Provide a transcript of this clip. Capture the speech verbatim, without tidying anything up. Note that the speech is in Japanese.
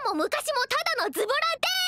も昔もただのズボラで